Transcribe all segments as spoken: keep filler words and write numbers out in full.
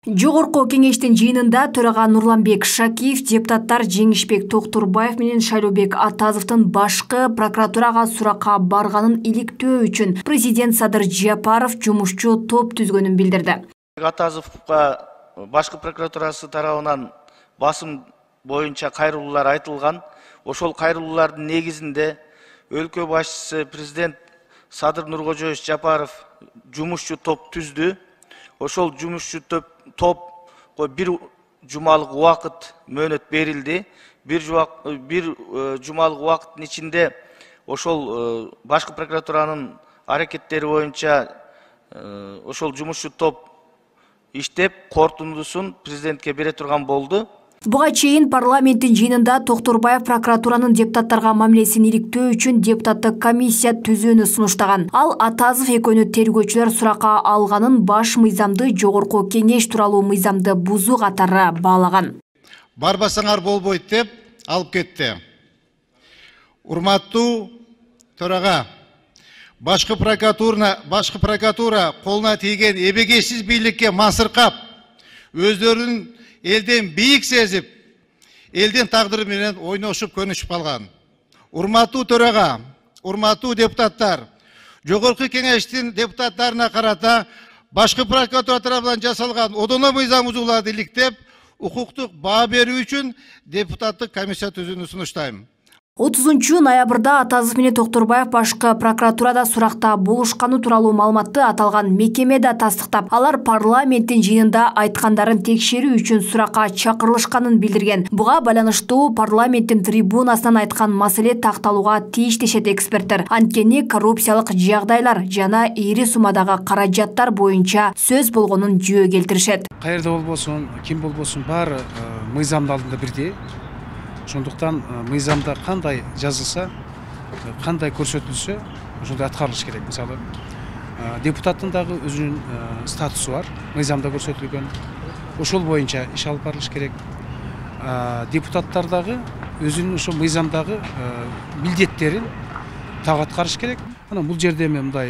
Жогорку кеңештин жыйынында төрага Нурланбек Шакиев, депутаттар Жеңишбек Токтурбаев менен Шайлообек Атазовдун башкы прокуратурага суракка барганын иликтөө үчүн президент Садыр Жапаров жумушчу топ түзгөнүн билдирди. Атазовго башкы прокуратурасы тарабынан басым боюнча кайрылуулар айтылган. Ошол кайрылуулардын негизинде өлкө башчысы президент Садыр Нуркожоевич Жапаров жумушчу топ түздү. Ошол жумушчу топко бир жумалык убакыт мөөнөт берилди. Бир бир жумалык убакыттын ичинде ошол башкы прокуратуранын аракеттери боюнча ошол жумушчу топ иштеп, корутундусун президентке бере турган болду. Буга чейин парламенттин жыйынында Токтурбаев прокуратуранын депутаттарга мамилесин иликтөө үчүн депутаттык комиссия түзүүнү сунуштаган. Ал Атазов экөөнү тергөөчүлөр суракка алганын баш мыйзамды жогорку кеңеш тууралуу мыйзамды бузуу катары баалаган. Барбасаңар болбойт деп алып кетти. Урматтуу төрага, башкы прокуратура, башкы прокуратура колуна тийген эбегейсиз бийликке масыркап, өздөрүнүн элден бийик сезип, элдин тагдыры менен ойношуп көнүшүп калган. Урматтуу төрага, урматтуу депутаттар, жогорку кеңештин депутаттарына карата башкы прокуратура тарабынан жасалган одоно мыйзам бузууларды иликтеп, укуктук баа берүү үчүн депутаттык комиссия түзүүнү сунуштайм. отузунчу ноябрда Атазов менен Токтурбаев башкы прокуратурада суракта болушканы тууралуу маалыматты аталган мекеме да тастыктап, алар парламенттин жыйынында айткандарын текшерүү үчүн суракка чакырылышканын билдирген. Буга байланыштуу парламенттин трибунасынан айткан маселе такталууга тийиш дешет эксперттер. Анткени коррупциялык жагдайлар жана ири суммадагы каражаттар боюнча сөз болгонун жөө келтиришет. Каерде болбосун, ким болбосун баары мыйзамдын алдында бирдей. Шондуктан мыйзамда кандай жазылса, кандай көрсөтүлсө, ошондой аткарылыш керек. Мисалы, депутаттын дагы өзүнүн статусу бар, мыйзамда көрсөтүлгөн. Ошол боюнча иш алып барылыш керек. Депутаттар дагы өзүнүн ошо мыйзамдагы милдеттерин так аткарыш керек. Анан бул жерде мен мындай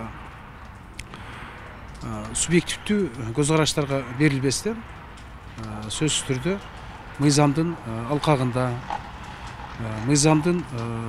субъективдүү көз караштарга берилбестен сөзсүз түрдө мыйзамдын алкагында, мыйзамдын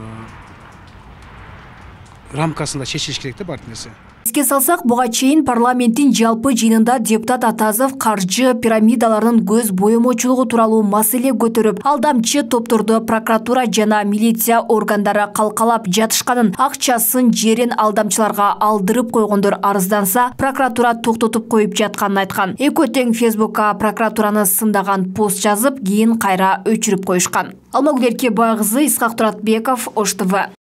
рамкасында чечилиш керек да бар нерсе. Эске салсак, буга чейин парламенттин жалпы жыйынында депутат Атазов каржы пирамидаларынын көз боемочулугу тууралуу маселе көтөрүп, алдамчы топторду прокуратура жана милиция органдары калкалап жатышканын, акчасын жерин алдамчыларга алдырып койгондор арызданса, прокуратура токтотуп коюп жатканын айткан. Экөө тең Фейсбукка прокуратураны сындаган пост жазып, кийин кайра өчүрүп коюшкан. Алмагүл Эркебай кызы, Исхак Туратбеков, Ош Т В.